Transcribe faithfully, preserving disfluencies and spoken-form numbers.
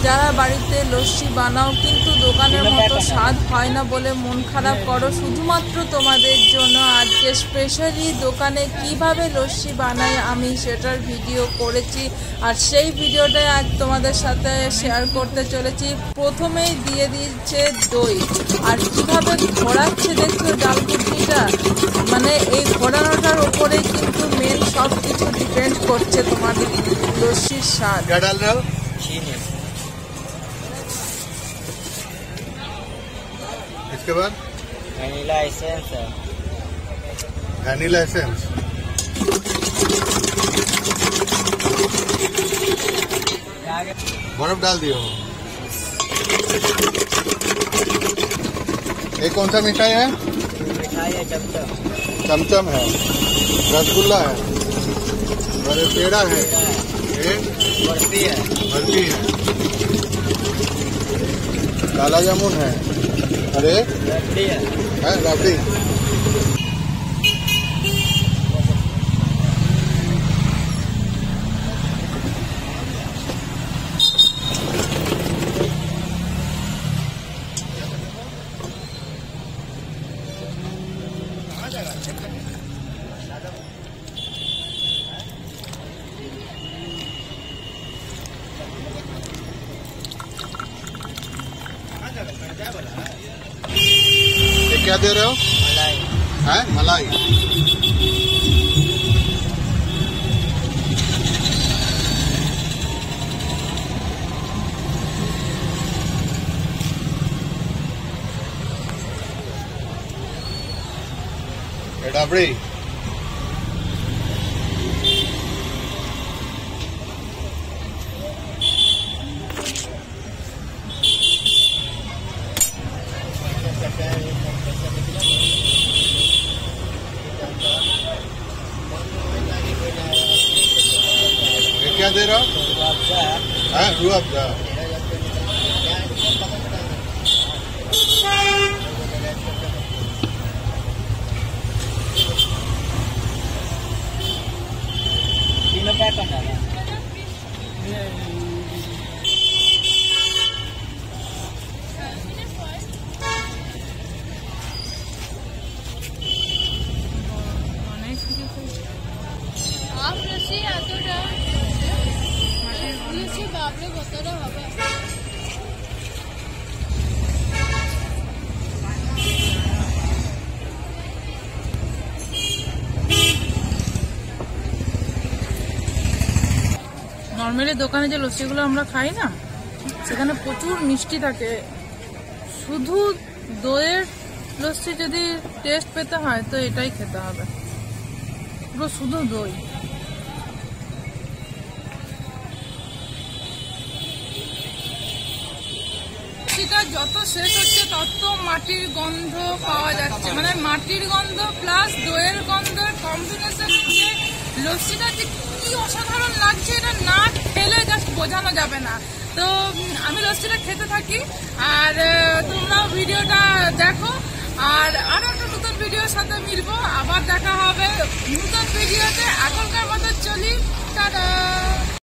যারা বাড়িতে লস্যি বানাও কিন্তু দোকানের মতো স্বাদ হয় না বলে মন খারাপ করো, শুধুমাত্র তোমাদের জন্য আজকে স্পেশালি দোকানে কিভাবে লস্যি বানাই আমি সেটার ভিডিও করেছি। আর সেই ভিডিওটাই আজ তোমাদের সাথে শেয়ার করতে চলেছি। প্রথমেই দিয়ে দিচ্ছে দই, আর কিভাবে ঘোরাচ্ছে দেখছো ডালকুটিটা, মানে এই ঘোরানোটার উপরেই কিন্তু মেন সব কিছু ডিপেন্ড করছে তোমাদের লস্যির স্বাদ। इसके बाद वैनिला एसेंस है, वैनिला एसेंस बर्फ डाल दियो। ये कौन सा मिठाई है? मिठाई है चमचम, चमचम है, रसगुल्ला है, और ये पेड़ा है, ये बर्फी है, बर्फी है, काला जामुन है, अरे रबड़ी है, है रबड़ी। ये क्या दे रहे हो? मलाई, है मलाई। ये रबड़ी, ये क्या दे रहा हो? रूअफ़ज़ा है, है रूअफ़ज़ा। तीनों पैक करना है। आप लस्सी এতটা লস্যি বাপরে কতটা হবে। নর্মালি দোকানে যে লস্যিগুলো আমরা খাই না, সেখানে প্রচুর মিষ্টি থাকে। শুধু দইয়ের লস্যি যদি টেস্ট পেতে হয় তো এটাই খেতে হবে, পুরো শুধু দই। সেটা যত শেষ হচ্ছে তত মাটির গন্ধ পাওয়া যাচ্ছে, মানে মাটির গন্ধ প্লাস দইয়ের গন্ধের কম্বিনেশন হচ্ছে লস্যিটা যে কি অসাধারণ লাগছে, এটা না খেলে জাস্ট বোঝানো যাবে না। তো আমি লস্যিটা খেতে থাকি, আর তোমরাও ভিডিওটা দেখো। আর আরো একটা নতুন ভিডিওর সাথে মিলবো, আবার দেখা হবে নতুন ভিডিওতে। এখনকার মতো চলি, টাটা।